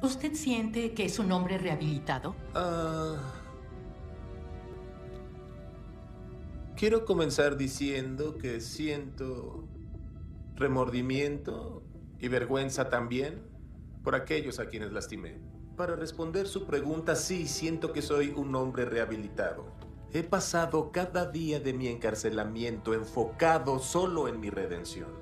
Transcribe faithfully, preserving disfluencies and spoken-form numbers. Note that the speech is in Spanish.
¿Usted siente que es un hombre rehabilitado? Ah, quiero comenzar diciendo que siento remordimiento y vergüenza también por aquellos a quienes lastimé. Para responder su pregunta, sí, siento que soy un hombre rehabilitado. He pasado cada día de mi encarcelamiento enfocado solo en mi redención.